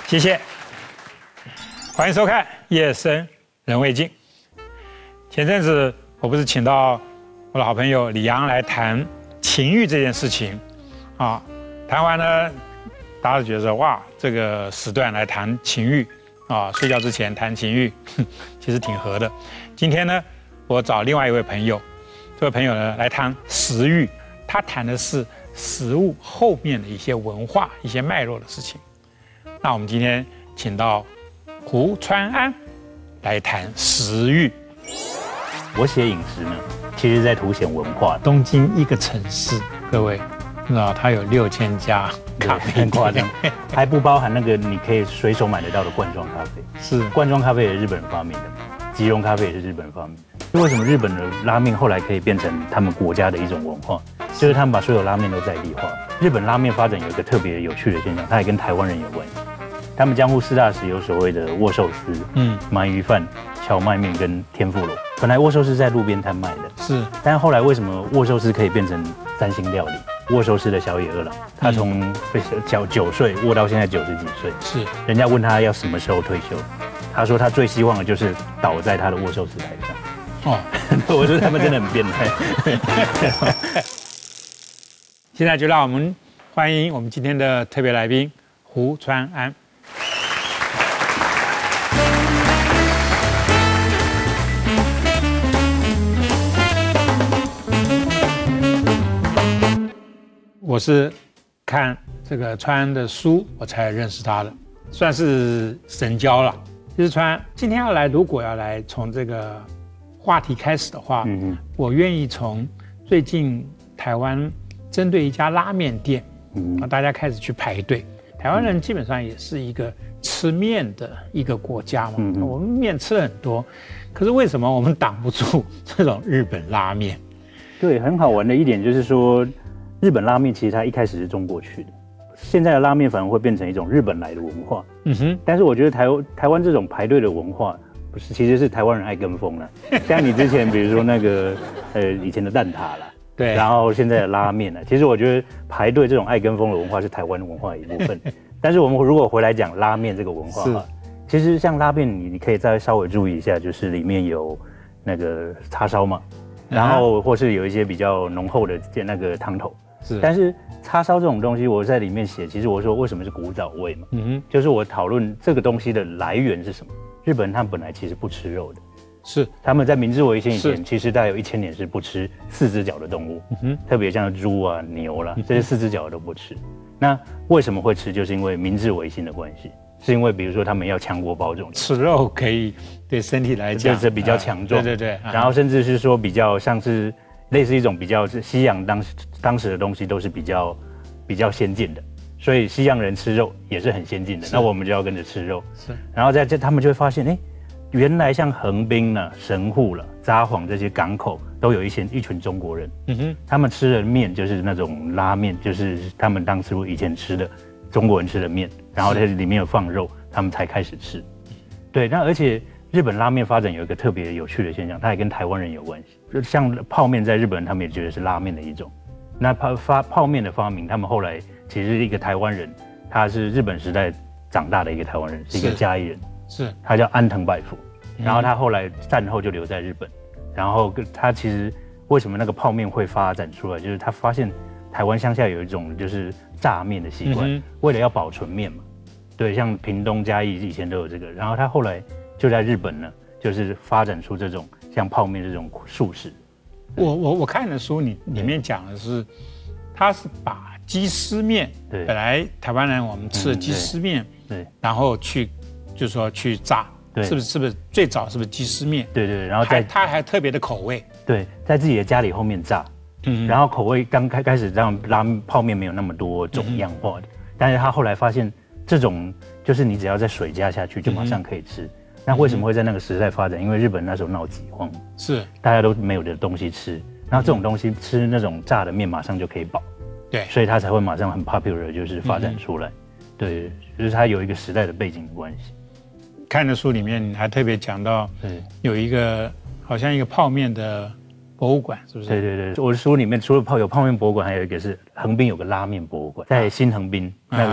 谢谢，欢迎收看《夜深人未静》。前阵子我不是请到我的好朋友李阳来谈情欲这件事情啊，谈完呢，大家都觉得哇，这个时段来谈情欲啊，睡觉之前谈情欲，其实挺合的。今天呢，我找另外一位朋友，这位朋友呢来谈食欲，他谈的是食物后面的一些文化、一些脉络的事情。那我们今天请到胡川安来谈食欲。 我写饮食呢，其实在凸显文化。 东京一个城市，各位知道它有6000家咖啡很夸张，还不包含那个你可以随手买得到的罐装咖啡。 是罐装咖啡也是日本人发明的，即溶咖啡也是日本人发明的。为什么日本的拉面后来可以变成他们国家的一种文化？就是他们把所有拉面都在地化。日本拉面发展有一个特别有趣的现象，它也跟台湾人有关系。他们江户四大食有所谓的握寿司、鳗鱼饭、荞麦面跟天妇罗。本来握寿司在路边摊卖的， 是， 但是后来为什么握寿司可以变成3星料理？握寿司的小野二郎，他从9岁握到现在90几岁， 是。人家问他要什么时候退休，他说他最希望的就是倒在他的握寿司台上。哦，我说他们真的很变态。 现在就让我们欢迎我们今天的特别来宾胡川安。我是看这个川安的书，我才认识他的，算是神交了。其实川安今天如果要来从这个话题开始的话，我愿意从最近台湾针对一家拉面店，大家开始去排队。台湾人基本上也是一个吃面的一个国家嘛，我们面吃了很多，可是为什么我们挡不住这种日本拉面？ 对，很好玩的一点就是说，日本拉面其实它一开始是中国去的，现在的拉面反而会变成一种日本来的文化。但是我觉得台湾这种排队的文化，不是，其实是台湾人爱跟风了。像你之前比如说那个以前的蛋挞啦，对，然后现在的拉面呢，其实我觉得排队这种爱跟风的文化是台湾文化的一部分。但是我们如果回来讲拉面这个文化哈，其实像拉面你可以再稍微注意一下，就是里面有那个叉烧嘛，然后或是有一些比较浓厚的那个汤头。但是叉烧这种东西，我在里面写，其实我说为什么是古早味嘛，就是我讨论这个东西的来源是什么。日本人他们本来其实不吃肉的，是他们在明治维新以前，其实大概有1000年是不吃4只脚的动物，特别像猪啊、牛啦，这些4只脚的都不吃。那为什么会吃？就是因为明治维新的关系，是因为比如说他们要强国保种， 吃肉可以对身体来讲就是比较强壮， 对， 然后甚至是说比较像是类似一种比较西洋当时的东西都是比较先进的。所以西洋人吃肉也是很先进的，那我们就要跟着吃肉。然后他们就会发现，原来像横滨啦、神户啦、札幌这些港口都有一群中国人，他们吃的面就是那种拉面，就是他们当时以前吃的中国人吃的面，然后它里面有放肉，他们才开始吃。对，那而且日本拉面发展有一个特别有趣的现象，它也跟台湾人有关系，就像泡面在日本人他们也觉得是拉面的一种。那泡面的发明，他们后来其实是一个台湾人，他是日本时代长大的一个台湾人，是一个嘉义人，他叫安藤百福，然后他后来战后就留在日本，然后他其实为什么那个泡面会发展出来，就是他发现台湾乡下有一种就是炸面的习惯，为了要保存面嘛，对，像屏东嘉义以前都有这个，然后他后来就在日本呢，就是发展出这种像泡面这种素食。 我看的书里面讲的是，他是把鸡丝面，本来台湾人我们吃的鸡丝面，然后就是说去炸，是不是最早是不是鸡丝面？对，然后他还特别的口味， 对，在自己的家里后面炸，然后口味刚开始让泡面没有那么多种样化的，但是他后来发现这种就是你只要在水加下去就马上可以吃。那为什么会在那个时代发展？因为日本那时候闹饥荒，大家都没有的东西吃，然后这种东西吃那种炸的面马上就可以饱，对，所以它才会马上很 popular， 就是发展出来，对，就是它有一个时代的背景的关系。 看的书里面还特别讲到，有一个好像一个泡面的博物馆，是不是？ 对，我的书里面除了有泡面博物馆，还有一个是横滨有个拉面博物馆，在新横滨那个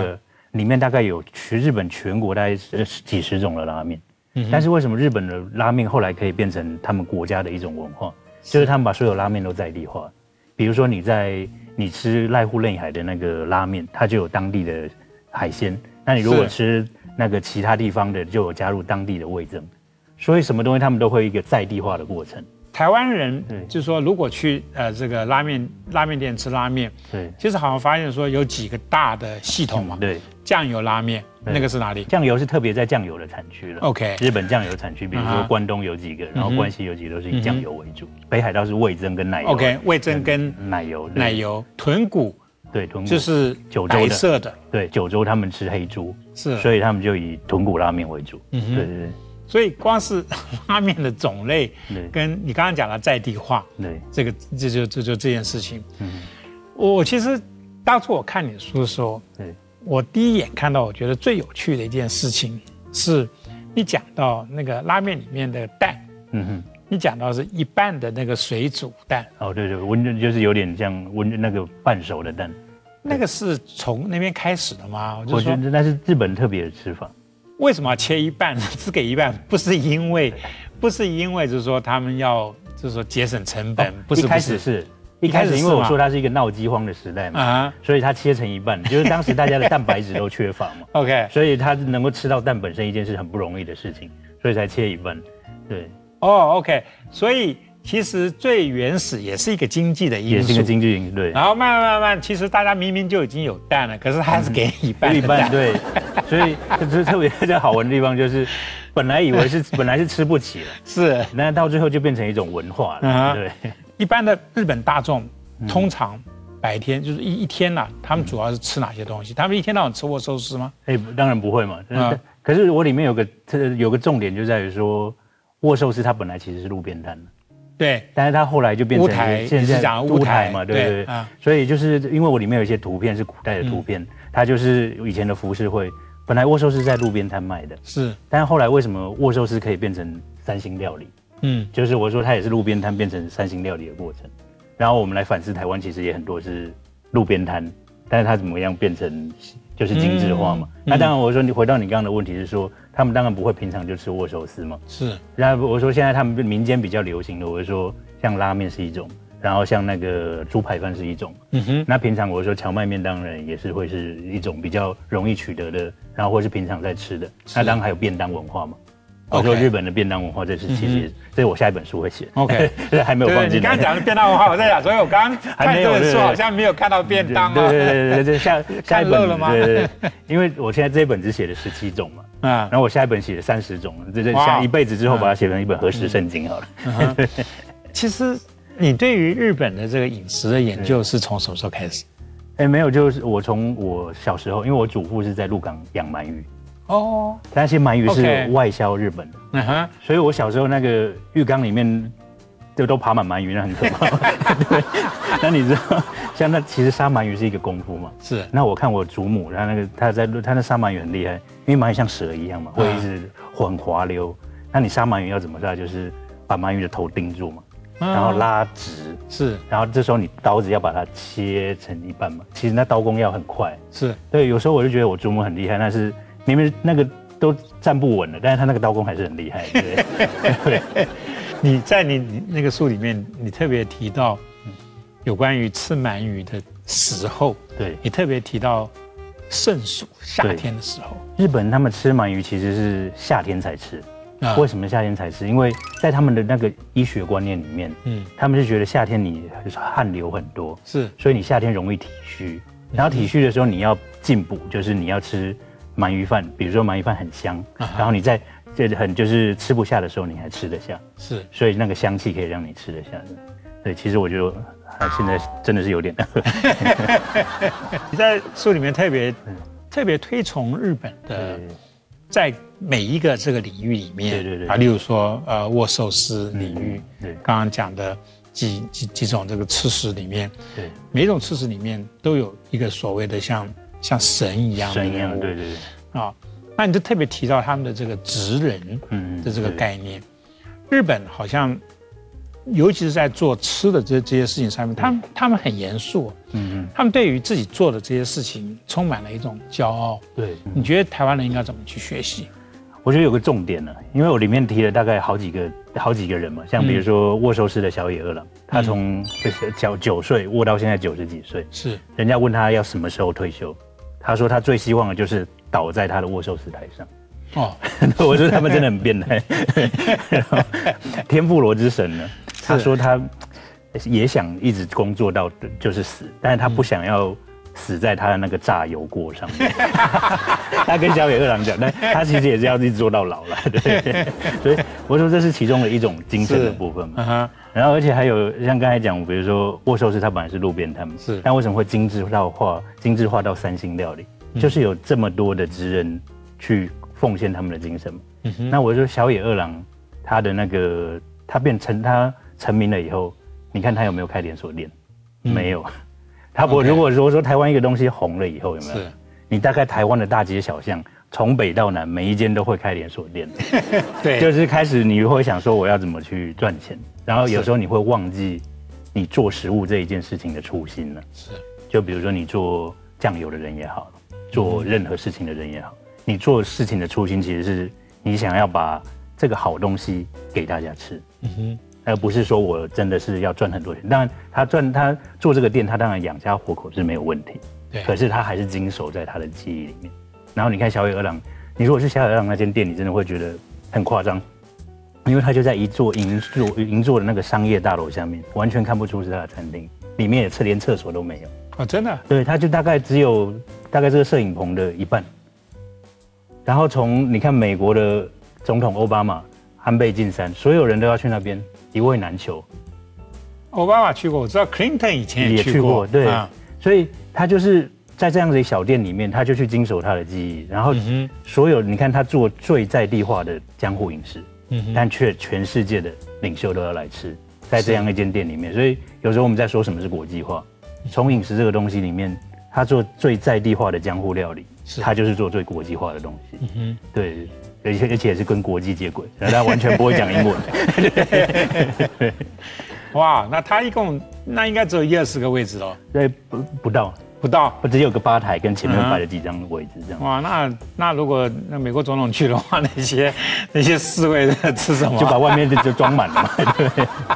里面大概有日本全国大概几十种的拉面。但是为什么日本的拉面后来可以变成他们国家的一种文化？就是他们把所有拉面都在地化。比如说你吃濑户内海的那个拉面，它就有当地的海鲜。那你如果吃那个其他地方的，就有加入当地的味噌。所以什么东西他们都会一个在地化的过程。 台湾人就是说，如果去这个拉面店吃拉面， 对， 其实好像发现说有几个大的系统嘛， 对， 酱油拉面那个是哪里？ 酱油是特别在酱油的产区了。 OK， 日本酱油产区，比如说关东有几个，然后关西有几个都是以酱油为主。北海道是味噌跟奶油。 OK， 味噌跟奶油。 奶油，豚骨。 对，豚骨就是九州白色的。 对，九州他们吃黑猪， 是， 所以他们就以豚骨拉面为主。对对对。 所以光是拉面的种类，跟你刚刚讲的在地化， 对， 这就这件事情。我其实当初我看你的书的时候，我第一眼看到，我觉得最有趣的一件事情是，你讲到那个拉面里面的蛋，你讲到是一半的那个水煮蛋。 哦，对对，就是有点像那个半熟的蛋。 那个是从那边开始的吗？ 我觉得那是日本特别的吃法。 为什么要切一半，只给一半？不是因为就是说他们要就是说节省成本，不是？ 一开始因为我说它是一个闹饥荒的时代嘛，所以它切成一半，就是当时大家的蛋白质都缺乏嘛。 OK， 所以它能够吃到蛋本身一件是很不容易的事情，所以才切一半。对。 OK， 所以其实最原始也是一个经济的因素， 也是一个经济因素。对。 然后慢慢，其实大家明明就已经有蛋了，可是还是给一半的蛋。 对。所以这特别在好玩的地方就是，本来是吃不起了， 是， 那到最后就变成一种文化了。对。 一般的日本大众通常白天就是一天呐，他们主要是吃哪些东西？他们一天到晚吃握寿司吗？ 当然不会嘛。可是我里面有个重点就在于说，握寿司它本来其实是路边摊的。 对， 但是它后来就变成现在讲乌台嘛，对。所以就是因为我里面有一些图片是古代的图片，它就是以前的浮世绘，本来握寿司在路边摊卖的， 是。 但是后来为什么握寿司可以变成3星料理？就是我说它也是路边摊变成3星料理的过程。然后我们来反思台湾，其实也很多是路边摊，但是它怎么样变成就是精致化嘛？那当然，我说你回到你刚刚的问题是说，他们当然不会平常就吃握寿司嘛。 是。 然后我说现在他们民间比较流行的，我说像拉面是一种，然后像那个猪排饭是一种。那平常我说荞麦面当然也是会是一种比较容易取得的，然后或是平常在吃的。那当然还有便当文化嘛。我说日本的便当文化，这是其实这是我下一本书会写。 OK， 还没有放进来。 你刚刚讲的便当文化，我在想，所以我刚刚看这本书好像没有看到便当啊。 对，下一本了吗？ 对，因为我现在这一本只写了17种嘛，然后我下一本写了30种，这像一辈子之后把它写成一本和食圣经好了。 其实你对于日本的这个饮食的研究是从什么时候开始？ 没有，就是我从我小时候，因为我祖父是在鹿港养鳗鱼。那些鳗鱼是外销日本的，所以我小时候那个浴缸里面都爬满鳗鱼，那很可怕。对，那你知道，像那其实杀鳗鱼是一个功夫嘛？ 是。那我看我祖母，他那杀鳗鱼很厉害，因为鳗鱼像蛇一样嘛，会一直很滑溜。那你杀鳗鱼要怎么杀？就是把鳗鱼的头钉住嘛，然后拉直， 是。 然后这时候你刀子要把它切成一半嘛，其实那刀工要很快。 是。 对，有时候我就觉得我祖母很厉害，但是。明明那个都站不稳了，但是他那个刀工还是很厉害。对， 你在你那个书里面，你特别提到有关于吃鳗鱼的时候， 对你特别提到盛暑夏天的时候， 日本他们吃鳗鱼其实是夏天才吃。为什么夏天才吃？因为在他们的那个医学观念里面，他们是觉得夏天你汗流很多， 是， 所以你夏天容易体虚，然后体虚的时候你要进补，就是你要吃。鳗鱼饭，比如说鳗鱼饭很香，然后你在就是吃不下的时候，你还吃得下， 是， 所以那个香气可以让你吃得下。对，其实我觉得现在真的是有点。 你在书里面特别推崇日本的，在每一个这个领域里面， 对， 例如说握寿司领域，刚刚讲的几种这个吃食里面， 对， 每一种吃食里面都有一个所谓的像神一样的人物， 对那你就特别提到他们的这个职人的这个概念。日本好像尤其是在做吃的这些事情上面，他们很严肃，他们对于自己做的这些事情充满了一种骄傲。 对， 你觉得台湾人应该怎么去学习？ 我觉得有个重点呢，因为我里面提了大概好几个人嘛，像比如说握寿司的小野二郎，他从9岁握到现在90几岁， 是人家问他要什么时候退休，他说他最希望的就是倒在他的握寿司台上。哦，我说他们真的很变态。天妇罗之神呢，他说他也想一直工作到就是死，但是他不想要死在他的那个炸油锅上面。他跟小野二郎讲，但他其实也是要一直做到老了，对。所以我说这是其中的一种精神的部分嘛。然后而且还有像刚才讲，比如说握寿司，它本来是路边摊，是，但为什么会精致化到3星料理？就是有这么多的职人去奉献他们的精神嘛。那我说小野二郎，他的那个他成名了以后，你看他有没有开连锁店？没有。如果说台湾一个东西红了以后，有没有？你大概台湾的大街小巷，从北到南，每一间都会开连锁店。对，就是开始你会想说我要怎么去赚钱，然后有时候你会忘记你做食物这一件事情的初心了。是，就比如说你做酱油的人也好，做任何事情的人也好，你做事情的初心其实是你想要把这个好东西给大家吃。而不是说我真的是要赚很多钱。当然，他做这个店，他当然养家活口是没有问题。对。可是他还是经手在他的记忆里面。然后你看小野二郎，你如果是小野二郎那间店，你真的会觉得很夸张，因为他就在一座银座的那个商业大楼下面，完全看不出是他的餐厅，里面也连厕所都没有。 哦，真的？ 对，他就大概只有这个摄影棚的一半。然后你看美国的总统奥巴马安倍晋三，所有人都要去那边。一位难求。 奥巴马去过，我知道 Clinton 以前也去过， 对，所以他就是在这样子的小店里面，他就去经手他的记忆，然后所有你看他做最在地化的江湖饮食，但却全世界的领袖都要来吃，在这样一间店里面，所以有时候我们在说什么是国际化，从饮食这个东西里面，他做最在地化的江湖料理，他就是做最国际化的东西，对。而且也是跟国际接轨，他完全不会讲英文。 哇，那他一共应该只有10-20个位置喽？ 对，不到，只有个吧台跟前面摆了几张位置这样。 哇，那如果美国总统去的话，那些侍卫吃什么？ 就把外面就装满了嘛。对。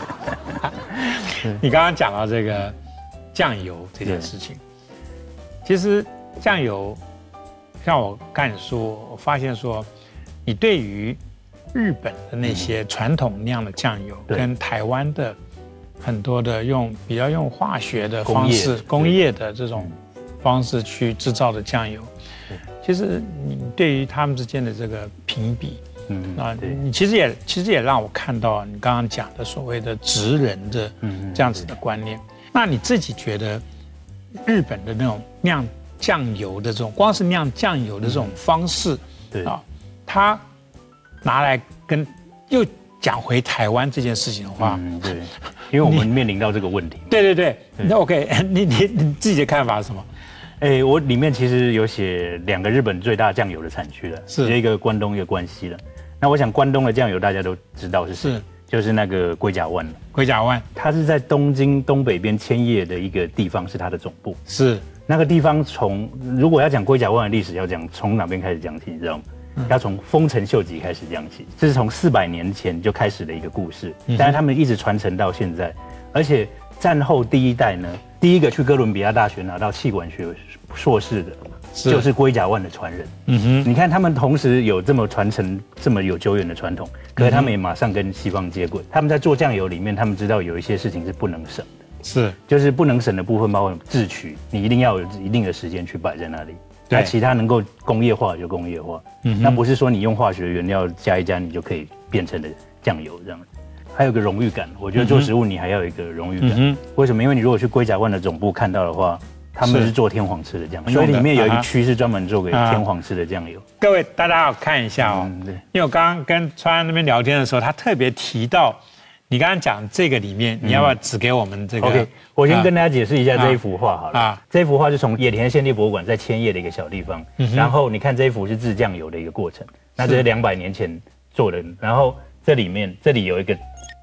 你刚刚讲到这个酱油这件事情，其实酱油，像我看书，我发现说。你对于日本的那些传统酿的酱油，跟台湾的很多的比较用化学的方式、工业的这种方式去制造的酱油，其实你对于他们之间的这个评比，你其实也让我看到你刚刚讲的所谓的职人的这样子的观念。那你自己觉得日本的那种酿酱油的这种，光是酿酱油的这种方式，他拿来又讲回台湾这件事情的话， 对，因为我们面临到这个问题。 对，那 OK， 你自己的看法是什么？ 我里面其实有写2个日本最大酱油的产区了，是一个关东，一个关西了。那我想关东的酱油大家都知道是谁，就是那个龟甲湾。 龟甲湾， 它是在东京东北边千叶的一个地方，是它的总部。 是那个地方如果要讲龟甲湾的历史，要讲从哪边开始讲起，你知道吗？要从丰臣秀吉开始讲起，这是从400年前就开始的一个故事，但是他们一直传承到现在，而且战后第一代呢，第一个去哥伦比亚大学拿到气管学硕士的，就是龟甲湾的传人。你看他们同时有这么传承这么有久远的传统，可是他们也马上跟西方接轨。他们在做酱油里面，他们知道有一些事情是不能省的，就是不能省的部分包括制曲，你一定要有一定的时间去摆在那里。那其他能够工业化就工业化，那不是说你用化学原料加一加你就可以变成的酱油这样。还有个荣誉感，我觉得做食物你还要有一个荣誉感。为什么？因为你如果去龟甲湾的总部看到的话，他们是做天皇吃的酱油，所以里面有一个区是专门做给天皇吃的酱油。 各位大家要看一下哦，因为我刚刚跟川安那边聊天的时候，他特别提到。你刚刚讲这个里面，你要不要指给我们这个 ？OK， 我先跟大家解释一下这一幅画好了。这幅画是从野田县立博物馆在千叶的一个小地方，然后你看这一幅是制酱油的一个过程，那这是200年前做的，然后这里有一个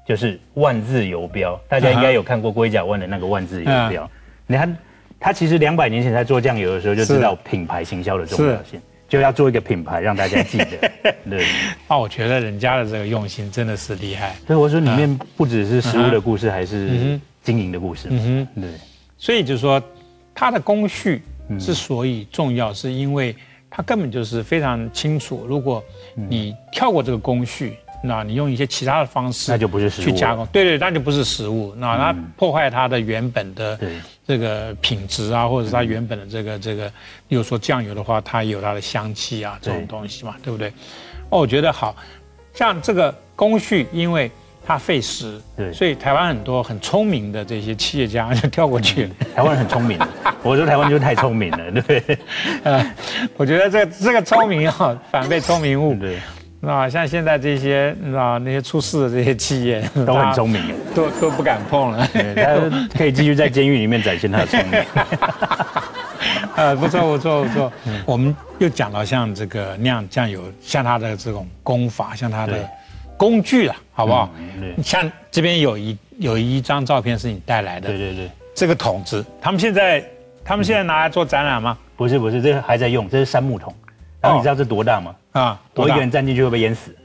就是万字游标，大家应该有看过龟甲湾的那个万字游标。你看，他其实200年前在做酱油的时候就知道品牌行销的重要性，就要做一个品牌让大家记得。对， 我觉得人家的这个用心真的是厉害。 所以我说里面不只是食物的故事，还是经营的故事。对， 所以就是说，它的工序之所以重要，是因为它根本就是非常清楚，如果你跳过这个工序，那你用一些其他的方式， 那就不是食物去加工。对，那就不是食物，那它破坏它的原本的这个品质啊，或者是它原本的这个，比如说酱油的话，它有它的香气啊，这种东西嘛，对不对？我觉得好像这个工序，因为它费时，对，所以台湾很多很聪明的这些企业家就跳过去了。 台湾人很聪明，我说台湾就是太聪明了，对。 我觉得这个聪明反被聪明误。 对。 那像现在这些，那些出事的这些企业都很聪明， 都不敢碰了。 他可以继续在监狱里面展现他的聪明。 不错。我们又讲到像这个酿酱油，像它的这种功法，像它的工具了，好不好？像这边有一张照片是你带来的， 对， 这个桶子，他们现在拿来做展览吗？ 不是，这个还在用，这是杉木桶。然后你知道这多大吗？我一个人站进去会被淹死。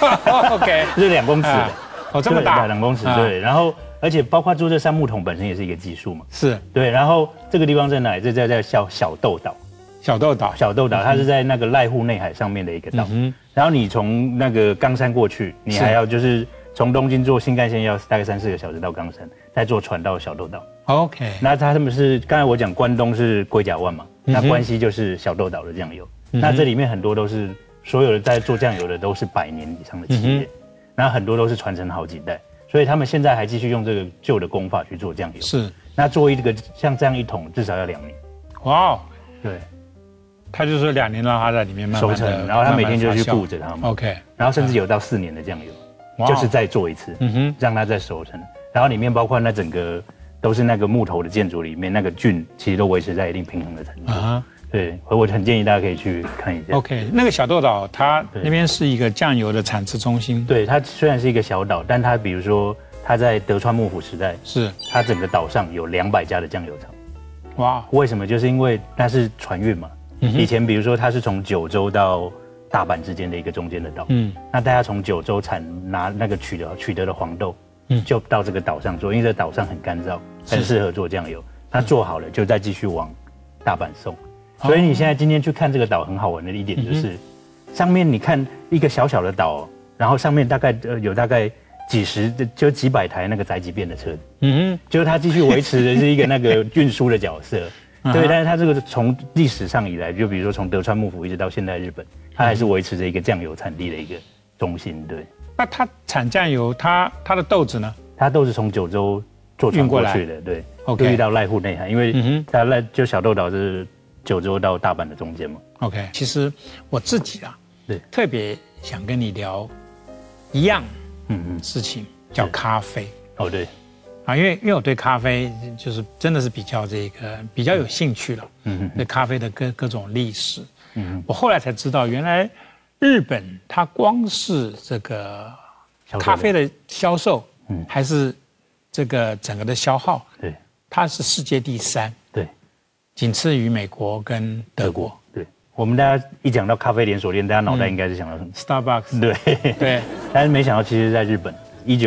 OK， 这是2公尺的， 这么大 ，2公尺，对。然后而且包括做这杉木桶本身也是一个技术嘛。 是，对。 然后这个地方在哪里？这在小豆岛。小豆岛，它是在那个濑户内海上面的一个岛。然后你从那个冈山过去，你还要就是从东京坐新干线要大概3-4个小时到冈山，再坐船到小豆岛。 OK。 那他们是刚才我讲关东是龟甲湾嘛，那关西就是小豆岛的酱油。那这里面很多都是所有的在做酱油的都是100年以上的企业，然后很多都是传承好几代，所以他们现在还继续用这个旧的工法去做酱油。 是， 那做一个像这样一桶至少要2年。 哇， 对， 他就说2年让他在里面慢慢熟成，然后他每天就去顾着它嘛。 OK， 然后甚至有到4年的酱油，就是再做一次，让它再熟成，然后里面包括那整个都是那个木头的建筑里面那个菌，其实都维持在一定平衡的程度。对，我很建议大家可以去看一下。 OK， 那个小豆岛，它那边是一个酱油的产制中心。 对，它虽然是一个小岛，但它比如说它在德川幕府时代，它整个岛上有200家的酱油厂。哇，为什么？就是因为那是船运嘛。以前比如说它是从九州到大阪之间的一个中间的岛，那大家从九州拿那个取得的黄豆，就到这个岛上做，因为这岛上很干燥，很适合做酱油。它做好了就再继续往大阪送。所以你现在今天去看这个岛，很好玩的一点就是，上面你看一个小小的岛，然后上面大概有几百台那个宅急便的车子，就是它继续维持的是一个那个运输的角色，对。但是它这个从历史上以来，就比如说从德川幕府一直到现在日本，它还是维持着一个酱油产地的一个中心，对。 那它产酱油，它的豆子呢？ 它豆子从九州坐船过去的，对。就遇到濑户内海，因为它就小豆岛是九州到大阪的中间嘛。 OK， 其实我自己对，特别想跟你聊一样事情，叫咖啡。 哦，对， 因为我对咖啡就是真的是比较有兴趣了。对咖啡的各种历史。我后来才知道，原来日本它光是这个咖啡的销售，还是这个整个的消耗，对，它是世界第3。仅次于美国跟德国。 对，我们大家一讲到咖啡连锁店，大家脑袋应该是想到什么 ？Starbucks。 对。但是没想到，其实在日本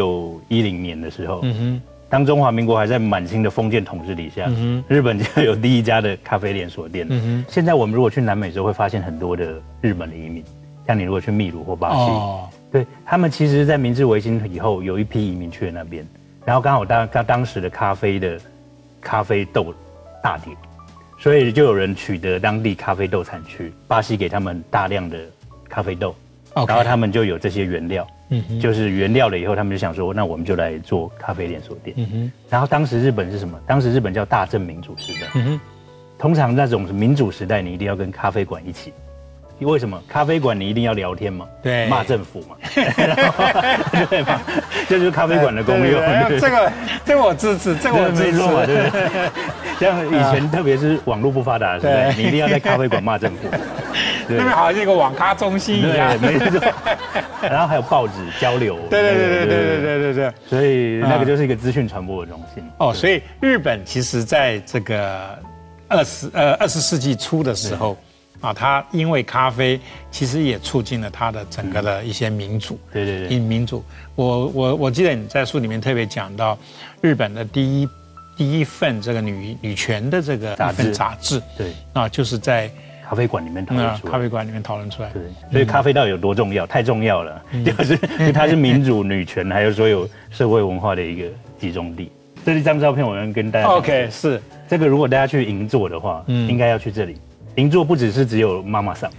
，1910年的时候，当中华民国还在满清的封建统治底下，日本就有第一家的咖啡连锁店。现在我们如果去南美洲，会发现很多的日本的移民，像你如果去秘鲁或巴西，对他们其实，在明治维新以后，有一批移民去了那边，然后刚好当时的咖啡豆大跌。所以就有人取得当地咖啡豆产区，巴西给他们大量的咖啡豆，然后他们就有这些原料，就是原料了以后，他们就想说，那我们就来做咖啡连锁店。然后当时日本是什么？当时日本叫大正民主时代。通常那种民主时代，你一定要跟咖啡馆一起。为什么？咖啡馆你一定要聊天嘛，对，骂政府嘛，对嘛，这就是咖啡馆的功用。 这个我支持，这个我支持嘛，对不对？像以前特别是网络不发达的时代，你一定要在咖啡馆骂政府。 那边好像一个网咖中心一样， 没错。然后还有报纸交流， 对， 所以那个就是一个资讯传播的中心。 哦，所以日本其实在这个20世纪初的时候。它因为咖啡，其实也促进了它的整个的一些民主。 对， 民主。我记得你在书里面特别讲到，日本的第一份这个女权的这个一份杂志， 对， 就是在咖啡馆里面讨论出来。 咖啡馆里面讨论出来。 对，所以咖啡到底有多重要？太重要了，就是因为它是民主、女权，还有所有社会文化的一个集中地。这一张照片，我能跟大家 OK 是这个，如果大家去银座的话，应该要去这里。银座不只是有妈妈桑，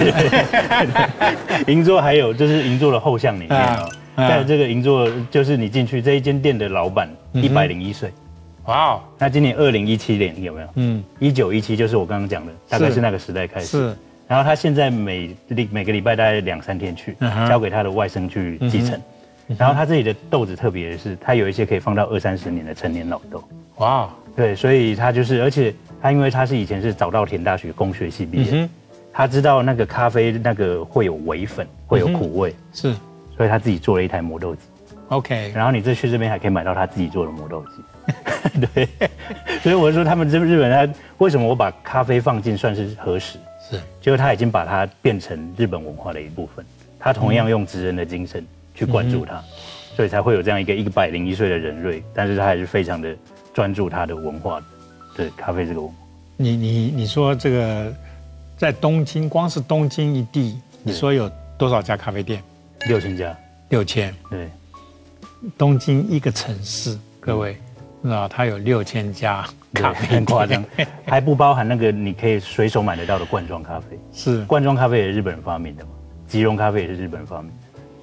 银座还有就是银座的后巷里面在这个银座就是你进去这一间店的老板101岁，哇哦！那今年2017年有没有？1917就是我刚刚讲的，大概是那个时代开始。是。然后他现在每个礼拜大概2-3天去，交给他的外甥去继承。然后他这里的豆子特别的是，他有一些可以放到20-30年的陈年老豆。哇！对，所以他就是，而且他因为他是以前是早稻田大学工学系毕业，他知道那个咖啡那个会有微粉，会有苦味，是，所以他自己做了一台磨豆机。OK， 然后你去这边还可以买到他自己做的磨豆机。对，所以我说他们日本他为什么我把咖啡放进算是合时？是，就是他已经把它变成日本文化的一部分，他同样用职人的精神去灌注它，所以才会有这样一个101岁的人瑞，但是他还是非常的专注他的文化，对咖啡这个文化。 你说这个在东京，光是东京一地，你说有多少家咖啡店 ？6000家。 6000。对。东京一个城市，各位，它有6000家咖啡店， 很夸张，还不包含那个你可以随手买得到的罐装咖啡。是。罐装咖啡也是日本人发明的嘛？即溶咖啡也是日本人发明的。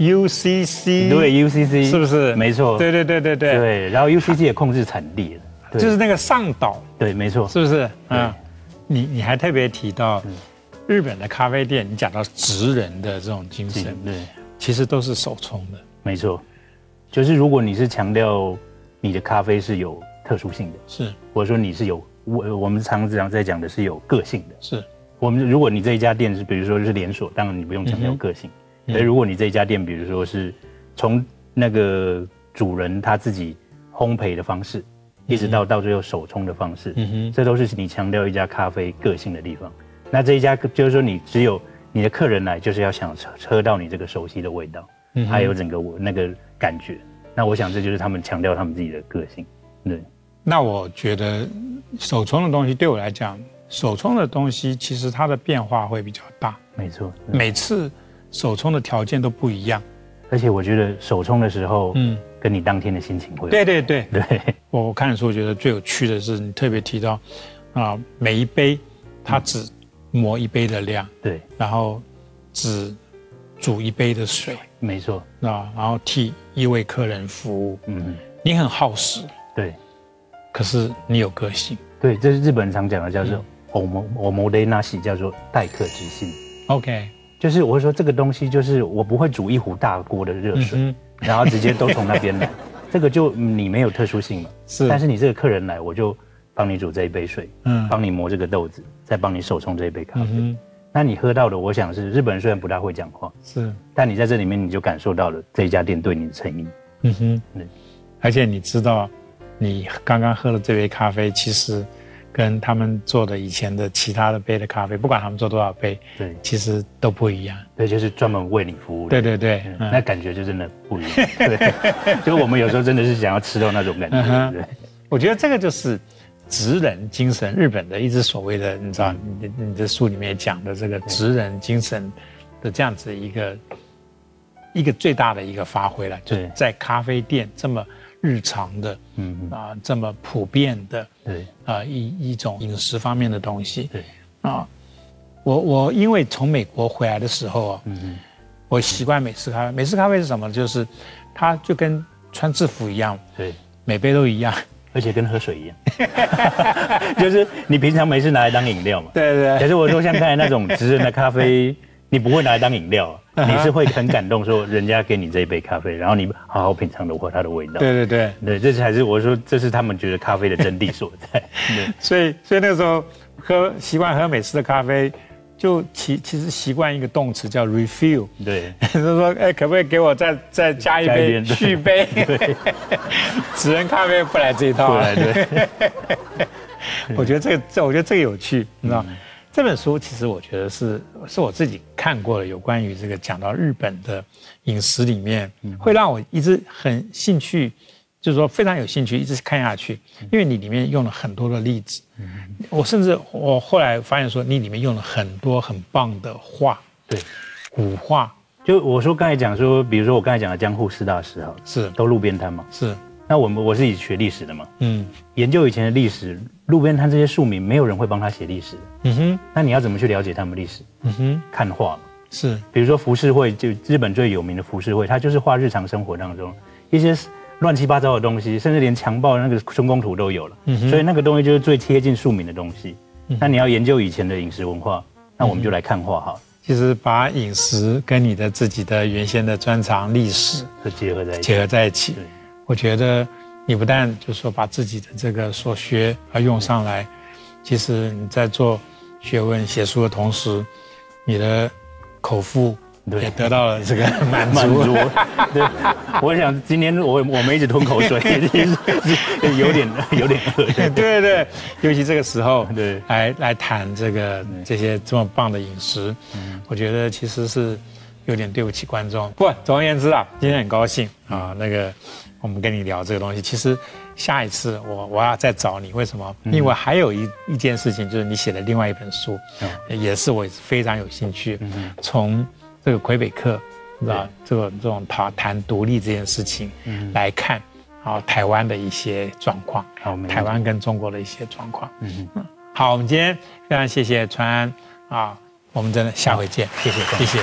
UCC。 对 UCC 是不是？ 没错。 对。 对，然后 UCC 也控制产地了。 就是那个上岛， 对，没错， 是不是？你还特别提到日本的咖啡店，你讲到职人的这种精神，对，其实都是手冲的， 没错。就是如果你是强调你的咖啡是有特殊性的，是，或者说你是有我们常在讲的是有个性的，是。如果你这一家店是比如说是连锁，当然你不用强调个性。而如果你这一家店，比如说是从那个主人他自己烘焙的方式。一直到最后手冲的方式，这都是你强调一家咖啡个性的地方。那这一家就是说，你只有你的客人来，就是要想喝到你这个熟悉的味道，还有整个那个感觉。那我想这就是他们强调他们自己的个性。对。 那我觉得手冲的东西对我来讲，手冲的东西其实它的变化会比较大。 没错。 每次手冲的条件都不一样。 而且我觉得手冲的时候，跟你当天的心情会。 对。我看的时候，我觉得最有趣的是你特别提到，每一杯它只磨一杯的量，对，然后只煮一杯的水， 没错， 然后替一位客人服务，你很耗时， 对， 可是你有个性， 对，这是日本人常讲的叫做omotenashi，叫做待客之心。 OK。 就是我会说这个东西，就是我不会煮一壶大锅的热水，然后直接都从那边来，这个就你没有特殊性嘛。是，但是你这个客人来，我就帮你煮这一杯水，帮你磨这个豆子，再帮你手冲这一杯咖啡。那你喝到的，我想是日本人虽然不大会讲话，是，但你在这里面你就感受到了这一家店对你的诚意。 对，而且你知道，你刚刚喝的这杯咖啡其实。跟他们做的以前的其他的杯的咖啡，不管他们做多少杯，对，其实都不一样。 对，就是专门为你服务的。 对， 那感觉就真的不一样。对，就我们有时候真的是想要吃到那种感觉。对， 我觉得这个就是职人精神，日本的一直所谓的，你知道，你的书里面讲的这个职人精神的这样子一个最大的一个发挥了，就是在咖啡店这么。日常的，这么普遍的，对，一种饮食方面的东西，对，我因为从美国回来的时候我习惯美式咖啡。美式咖啡是什么？就是它就跟穿制服一样，对，每杯都一样， 而且跟喝水一样，就是你平常没事拿来当饮料嘛， 对。 可是我说像刚才那种职人的咖啡。你不会拿来当饮料，你是会很感动，说人家给你这一杯咖啡，然后你好好品尝的它的味道。对，这才是我说这是他们觉得咖啡的真谛所在。 所以那时候习惯喝美式的咖啡， 其实习惯一个动词叫 refill， 对， 就是说，可不可以给我再加一杯续杯？纸人咖啡不来这一套。对，我觉得这个有趣，你知道。这本书其实我觉得是我自己看过的，有关于这个讲到日本的饮食里面，会让我一直很兴趣，就是说非常有兴趣一直看下去，因为你里面用了很多的例子，我后来发现说你里面用了很多很棒的话，对，古话， 就我说刚才讲说，比如说我刚才讲的江户四大师哈， 是都路边摊嘛， 是。 那我是以学历史的嘛，研究以前的历史，路边摊这些庶民，没有人会帮他写历史的，那你要怎么去了解他们历史？看画嘛，是，比如说浮世绘，就日本最有名的浮世绘，它就是画日常生活当中一些乱七八糟的东西，甚至连强暴那个春宫图都有了，所以那个东西就是最贴近庶民的东西。那你要研究以前的饮食文化，那我们就来看画哈。 其实把饮食跟你的自己的原先的专长历史结合在一起。 我觉得你不但就是说把自己的这个所学用上来，其实你在做学问写书的同时，你的口腹也得到了这个满足。 对，我想今天我们一直吞口水，有点饿。 对，尤其这个时候，对，来谈这些这么棒的饮食，我觉得其实是有点对不起观众。不，总而言之啊，今天很高兴啊，我们跟你聊这个东西。其实下一次我要再找你，为什么？因为还有一件事情，就是你写的另外一本书，也是我非常有兴趣。从这个魁北克，知道这种谈独立这件事情来看，台湾的一些状况，台湾跟中国的一些状况。好，我们今天非常谢谢传安啊，我们真的下回见，谢谢。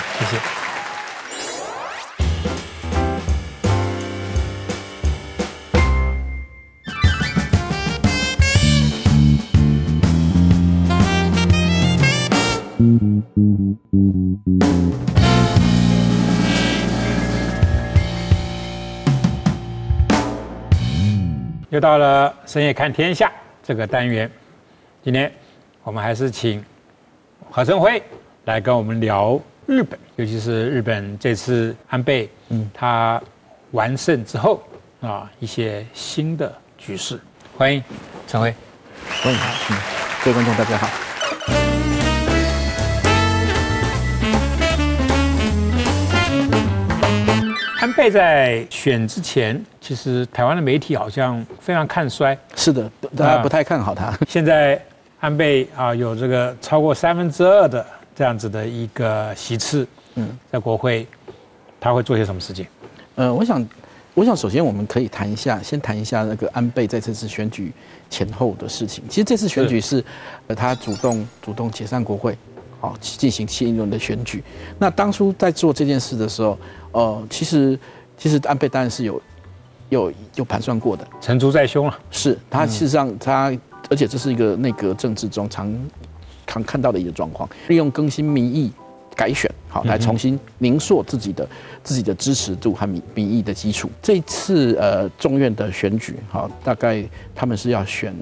又到了深夜看天下这个单元，今天我们还是请何承辉来跟我们聊日本，尤其是日本这次安倍他完胜之后一些新的局势。欢迎承辉。 欢迎，各位观众大家好。 安倍在选之前，其实台湾的媒体好像非常看衰。 是的，大家不太看好他。 现在安倍有这个超过2/3的这样子的一个席次，在国会，他会做些什么事情？ 我想首先我们可以先谈一下那个安倍在这次选举前后的事情。其实这次选举是他主动解散国会，进行新一轮的选举。那当初在做这件事的时候，其实安倍当然是有盘算过的， 成竹在胸了。 是他事实上而且这是一个内阁政治中常看到的一个状况，利用更新民意改选，来重新凝塑自己的支持度和民意的基础。这一次众院的选举，大概他们是要选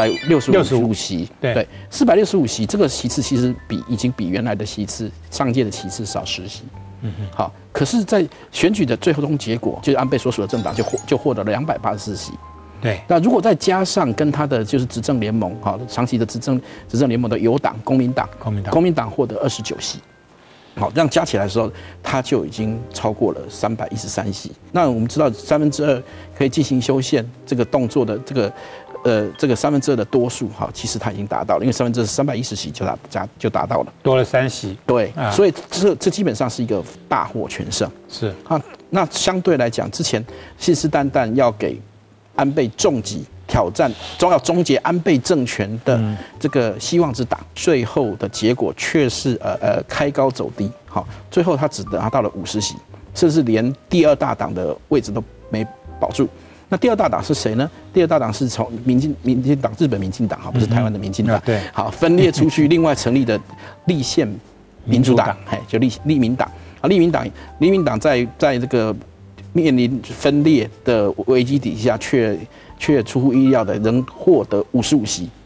465席，对，465席，这个席次其实已经比原来的席次上届的席次少10席。好，可是，在选举的最终结果，就是安倍所属的政党就获得了284席。 对， 那如果再加上跟他的就是执政联盟，长期的执政联盟的友党公民党获得29席。好，这样加起来的时候，他就已经超过了313席。那我们知道2/3可以进行修宪这个动作的这个2/3的多数，其实他已经达到了，因为2/3是310席就达到了， 多了3席。对， 所以这基本上是一个大获全胜。是那相对来讲，之前信誓旦旦要给安倍重击挑战，要终结安倍政权的这个希望之党，最后的结果却是开高走低。好，最后他只拿到了50席，甚至连第二大党的位置都没保住。那第二大党是谁呢？第二大党是从民进党，日本民进党，不是台湾的民进党。对，好，分裂出去，另外成立的立宪民主党，就立民党。立民党在这个面临分裂的危机底下，却出乎意料的仍获得55席。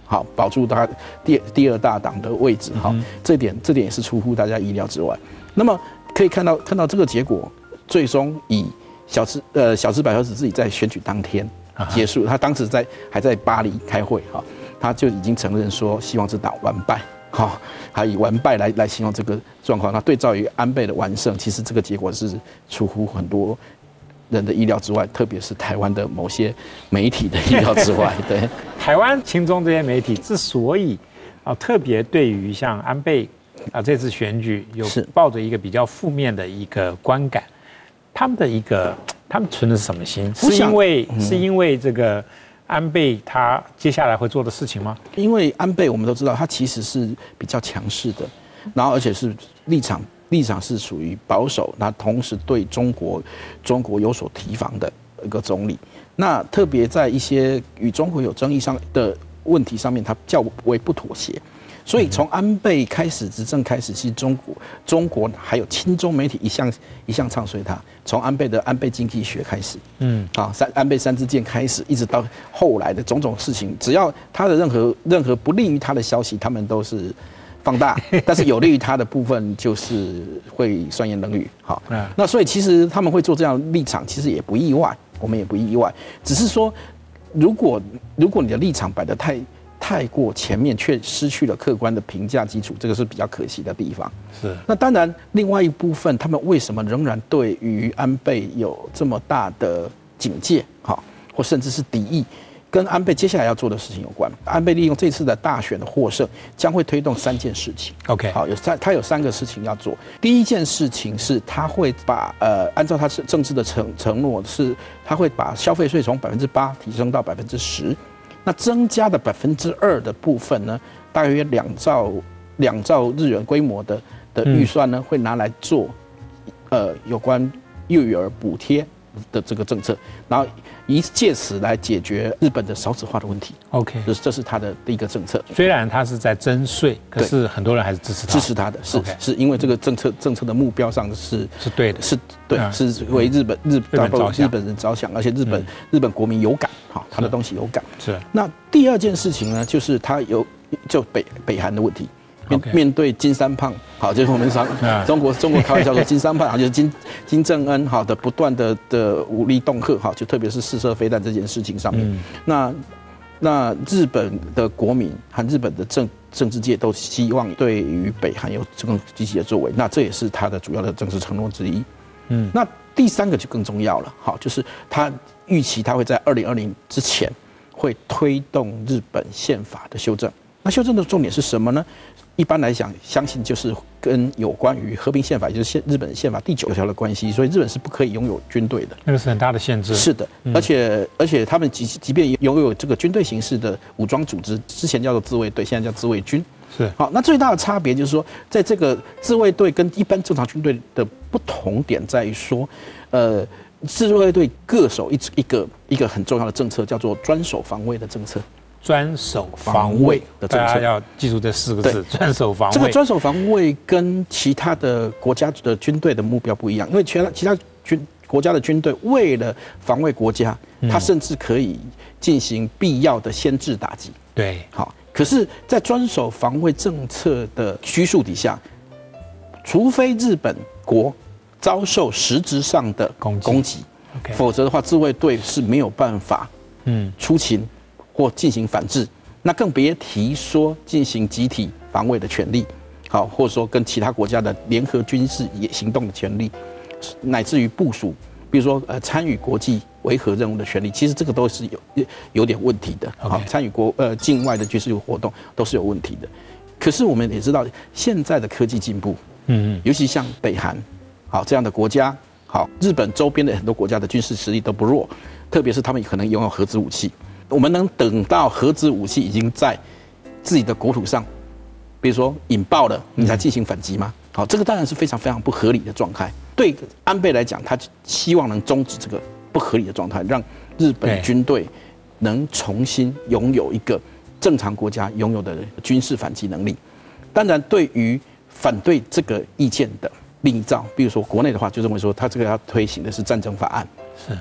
好保住他第二大党的位置，好，这点也是出乎大家意料之外。那么可以看到这个结果，最终以小池百合子自己在选举当天结束，他当时还在巴黎开会，哈，他就已经承认说希望这党完败，好，还以完败来形容这个状况。那对照于安倍的完胜，其实这个结果是出乎很多人的意料之外，特别是台湾的某些媒体的意料之外。对， 台湾亲中这些媒体之所以特别对于像安倍这次选举有抱着一个比较负面的一个观感，他们存的是什么心？是因为这个安倍他接下来会做的事情吗？ 因为安倍我们都知道，他其实是比较强势的，然后而且是立场是属于保守，那同时对中国有所提防的一个总理。那特别在一些与中国有争议上的问题上面，他较为不妥协。所以从安倍开始执政开始，其实中国还有亲中媒体一向唱衰他。从安倍经济学开始，安倍三支箭开始，一直到后来的种种事情，只要他的任何不利于他的消息，他们都是放大，但是有利于他的部分就是会酸言冷语。好，那所以其实他们会做这样的立场，其实也不意外，我们也不意外，只是说如果你的立场摆得太过前面，却失去了客观的评价基础，这个是比较可惜的地方。 是。那当然，另外一部分，他们为什么仍然对于安倍有这么大的警戒，或甚至是敌意，跟安倍接下来要做的事情有关。安倍利用这次的大选的获胜，将会推动3件事情。 OK， 好，他有3个事情要做。第一件事情是，他会把按照他政治的承诺，是他会把消费税从8%提升到10%。那增加的2%的部分呢，大约2兆日元规模的预算呢，会拿来做有关幼儿补贴的这个政策，然后借此来解决日本的少子化的问题。 OK， 这是他的第一个政策。 虽然他是在征税，可是很多人还是支持他的， 是因为这个政策的目标上是对的，是对，是为日本人着想，而且日本国民有感，他的东西有感。 是。那第二件事情呢，就是他就北韩的问题。面对金三胖，好，就是我们中国开玩笑说金三胖，就是金正恩好的不断的武力恫吓，好，就特别是试射飞弹这件事情上面，那日本的国民和日本的政治界都希望对于北韩有更积极的作为，那这也是他的主要的政治承诺之一。那第3个就更重要了，好，就是他预期他会在2020之前会推动日本宪法的修正。那修正的重点是什么呢？一般来讲，相信就是跟有关于和平宪法，也就是日本宪法第9条的关系。所以日本是不可以拥有军队的， 那个是很大的限制。 是的，而且他们即便拥有这个军队形式的武装组织，之前叫做自卫队，现在叫自卫军。 是。好， 那最大的差别就是说，在这个自卫队跟一般正常军队的不同点在于说，自卫队各守一个很重要的政策，叫做专守防卫的政策。 专守防卫的政策，大家要记住这4个字：专守防卫。 这个专守防卫跟其他的国家的军队的目标不一样，因为其他国家的军队为了防卫国家，它甚至可以进行必要的先制打击。 对， 好。可是，在专守防卫政策的拘束底下，除非日本国遭受实质上的攻击，否则的话，自卫队是没有办法出勤或进行反制，那更别提说进行集体防卫的权利，好，或者说跟其他国家的联合军事行动的权利，乃至于部署，比如说参与国际维和任务的权利，其实这个都是有点问题的。好，参与境外的军事活动都是有问题的。可是我们也知道，现在的科技进步，尤其像北韩，好这样的国家，好，日本周边的很多国家的军事实力都不弱，特别是他们可能拥有核子武器。我们能等到核子武器已经在自己的国土上，比如说引爆了，你才进行反击吗？好，这个当然是非常非常不合理的状态。对安倍来讲，他希望能终止这个不合理的状态，让日本军队能重新拥有一个正常国家拥有的军事反击能力。当然，对于反对这个意见的另一造，比如说国内的话，就认为说他这个要推行的是战争法案。是。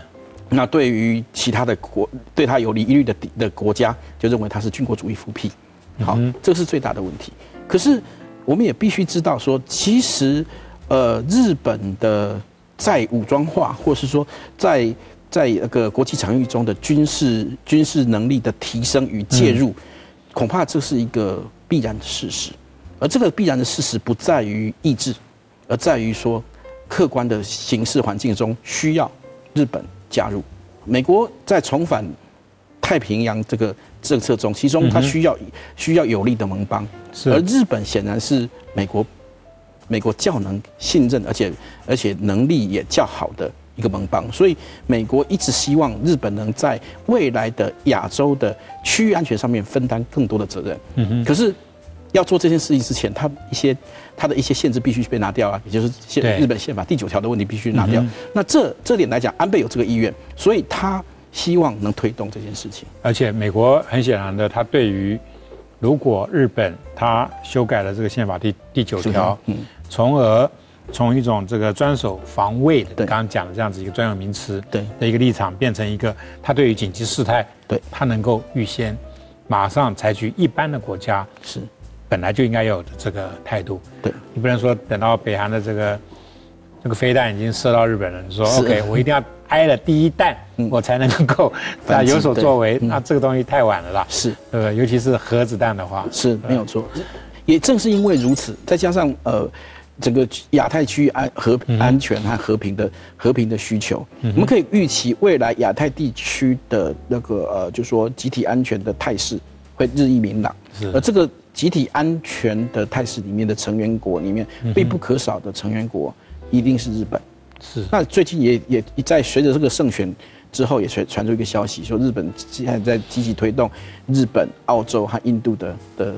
那对于其他的对他有利益的国家，就认为他是军国主义复辟。好，这是最大的问题。可是我们也必须知道说，其实日本的在武装化，或是说在那个国际场域中的军事能力的提升与介入，恐怕这是一个必然的事实。而这个必然的事实不在于意志，而在于说客观的形势环境中需要日本加入。美国在重返太平洋这个政策中，其中它需要有力的盟邦，而日本显然是美国较能信任，而且能力也较好的一个盟邦，所以美国一直希望日本能在未来的亚洲的区域安全上面分担更多的责任。可是要做这件事情之前，它的一些限制必须被拿掉啊，也就是日本宪法第9条的问题必须拿掉。那这点来讲，安倍有这个意愿，所以他希望能推动这件事情。 而且美国很显然的，他对于如果日本他修改了这个宪法第9条，从而从一种这个专守防卫的刚刚讲的这样子一个专有名词的一个立场，变成一个他对于紧急事态，他能够预先马上采取一般的国家本来就应该有的这个态度。你不能说等到北韩的这个飞弹已经射到日本了，你说 OK， 我一定要挨了第一弹，我才能够有所作为。那这个东西太晚了啦，对不对？尤其是核子弹的话， 是没有错。也正是因为如此，再加上整个亚太区域安全和和平的需求，我们可以预期未来亚太地区的那个就说集体安全的态势会日益明朗。而这个集体安全的态势里面的成员国里面，必不可少的成员国一定是日本。那最近也在随着这个胜选之后，也传出一个消息，说日本现在在积极推动日本、澳洲和印度的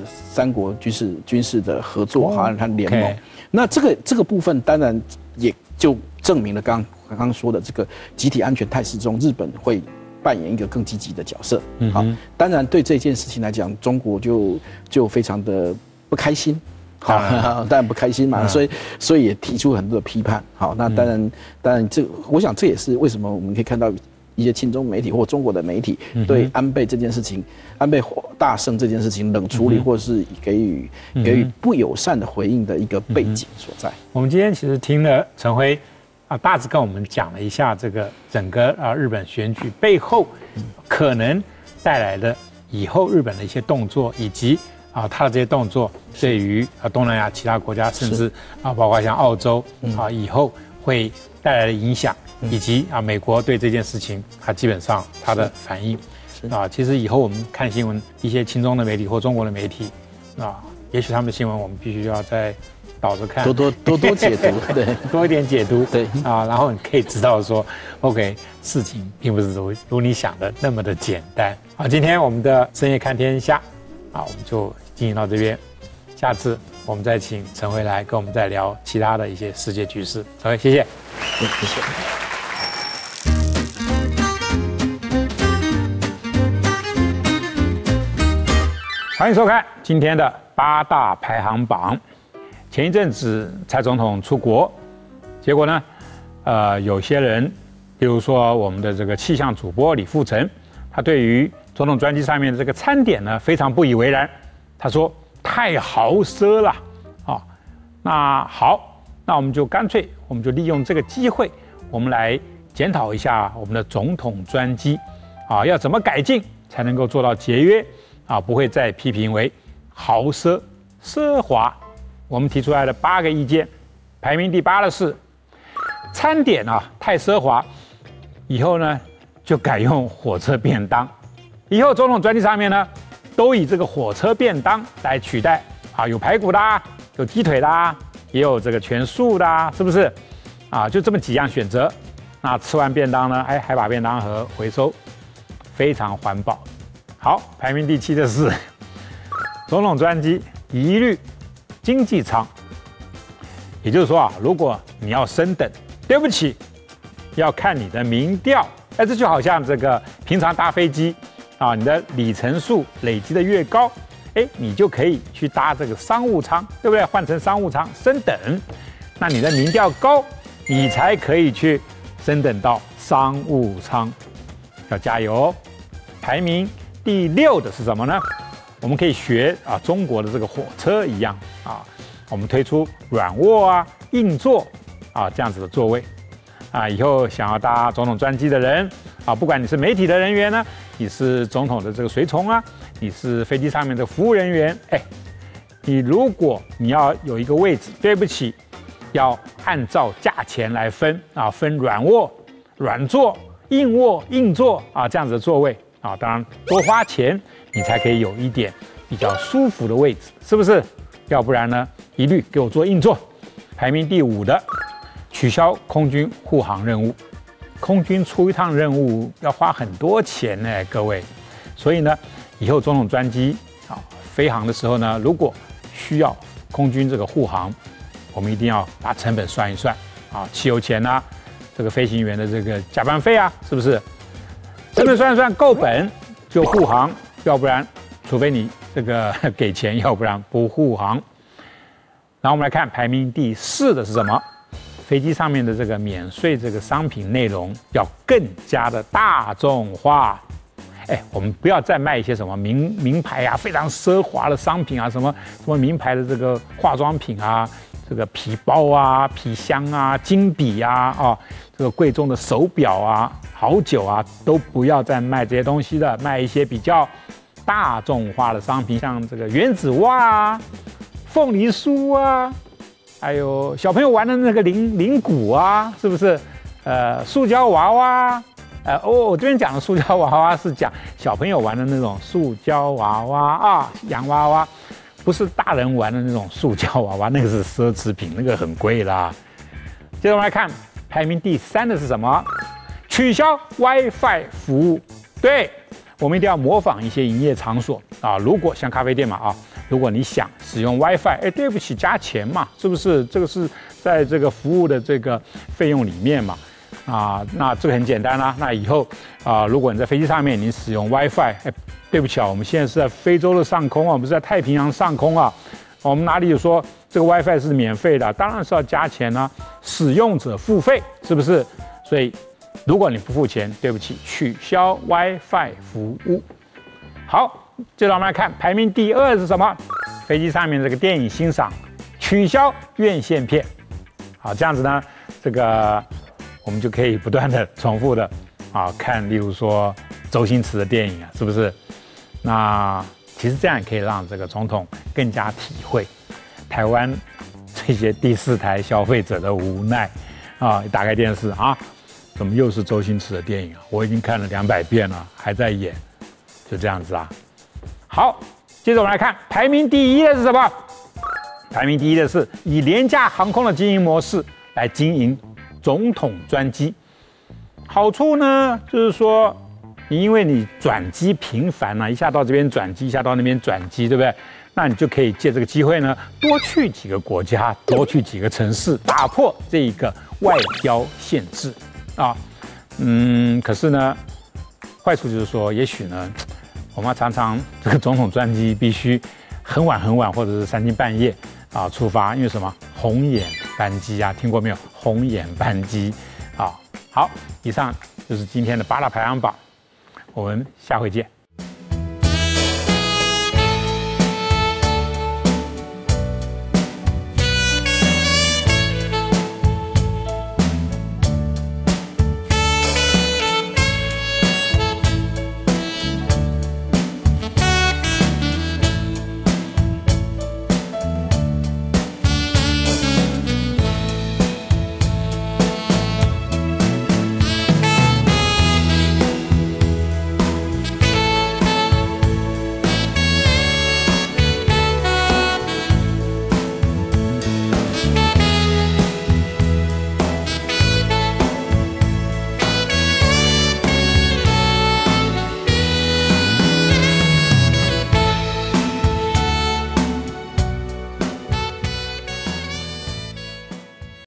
3国军事的合作和联盟。那这个部分当然也就证明了刚刚说的这个集体安全态势中，日本会扮演一个更积极的角色。好，当然对这件事情来讲，中国就非常的不开心。好，当然不开心嘛，所以也提出很多的批判。好，那当然我想这也是为什么我们可以看到一些亲中媒体或中国的媒体对安倍这件事情、安倍大胜这件事情冷处理，或是给予不友善的回应的一个背景所在。 我们今天其实听了陈辉大致跟我们讲了一下这个整个日本选举背后可能带来的以后日本的一些动作，以及他的这些动作对于东南亚其他国家，甚至包括像澳洲以后会带来的影响，以及美国对这件事情基本上他的反应其实以后我们看新闻，一些亲中的媒体或中国的媒体也许他们的新闻我们必须要再倒着看， 多解读，对， 多一点解读，对然后你可以知道说 OK， 事情并不是如你想的那么的简单。好，今天我们的深夜看天下我们就进行到这边，下次我们再请陈辉来跟我们再聊其他的一些世界局势。陈辉，谢谢。 谢谢。 欢迎收看今天的8大排行榜。前一阵子蔡总统出国，结果呢，有些人，比如说我们的这个气象主播李富成，他对于总统专机上面的这个餐点呢非常不以为然，他说太豪奢了那好，那我们就干脆利用这个机会，我们来检讨一下我们的总统专机要怎么改进才能够做到节约不会再批评为豪奢奢华。我们提出来的8个意见，排名第8的是餐点太奢华，以后呢就改用火车便当。以后总统专机上面呢，都以这个火车便当来取代有排骨的有鸡腿的也有这个全素的是不是就这么几样选择。那吃完便当呢，还把便当盒回收，非常环保。好，排名第7的是总统专机一律经济舱。也就是说如果你要升等，对不起，要看你的民调。这就好像这个平常搭飞机你的里程数累积的越高，你就可以去搭这个商务舱，对不对？换成商务舱升等，那你的民调高，你才可以去升等到商务舱，要加油。排名第6的是什么呢？我们可以学中国的这个火车一样我们推出软卧硬座这样子的座位以后想要搭总统专机的人不管你是媒体的人员呢，你是总统的这个随从你是飞机上面的服务人员，你如果你要有一个位置，对不起，要按照价钱来分分软卧、软座、硬卧、硬座这样子的座位当然多花钱你才可以有一点比较舒服的位置，是不是？要不然呢，一律给我坐硬座。排名第5的，取消空军护航任务。空军出一趟任务要花很多钱呢，各位。所以呢，以后总统专机飞航的时候呢，如果需要空军这个护航，我们一定要把成本算一算汽油钱这个飞行员的这个加班费是不是？成本算一算够本就护航，要不然除非你这个给钱，要不然不护航。然后我们来看排名第4的是什么？飞机上面的这个免税这个商品内容要更加的大众化。我们不要再卖一些什么名牌非常奢华的商品什么名牌的这个化妆品这个皮包皮箱金笔这个贵重的手表好酒都不要再卖这些东西了，卖一些比较大众化的商品，像这个原子袜凤梨酥还有小朋友玩的那个铃鼓是不是？塑胶娃娃。我这边讲的塑胶娃娃是讲小朋友玩的那种塑胶娃娃洋娃娃，不是大人玩的那种塑胶娃娃，那个是奢侈品，那个很贵啦。接着我们来看排名第3的是什么？取消 WiFi 服务。对，我们一定要模仿一些营业场所如果像咖啡店嘛如果你想使用 WiFi， 对不起，加钱嘛，是不是？这个是在这个服务的这个费用里面嘛。那这个很简单那以后如果你在飞机上面你使用 WiFi， 对不起我们现在是在非洲的上空我们是在太平洋上空我们哪里有说这个 WiFi 是免费的？当然是要加钱使用者付费，是不是？所以如果你不付钱，对不起，取消 WiFi 服务。好，接着我们来看排名第2是什么？飞机上面这个电影欣赏取消院线片。好，这样子呢，这个我们就可以不断的重复的看，例如说周星驰的电影是不是？那其实这样也可以让这个总统更加体会台湾这些第4台消费者的无奈打开电视怎么又是周星驰的电影我已经看了200遍了，还在演，就这样子好，接着我们来看排名第1的是什么？排名第1的是以廉价航空的经营模式来经营总统专机。好处呢，就是说因为你转机频繁一下到这边转机，一下到那边转机，对不对？那你就可以借这个机会呢，多去几个国家，多去几个城市，打破这一个外交限制可是呢，坏处就是说，也许呢，我们常常这个总统专机必须很晚或者是3更半夜出发，因为什么？红眼班机听过没有？红眼班机好，以上就是今天的8大排行榜，我们下回见。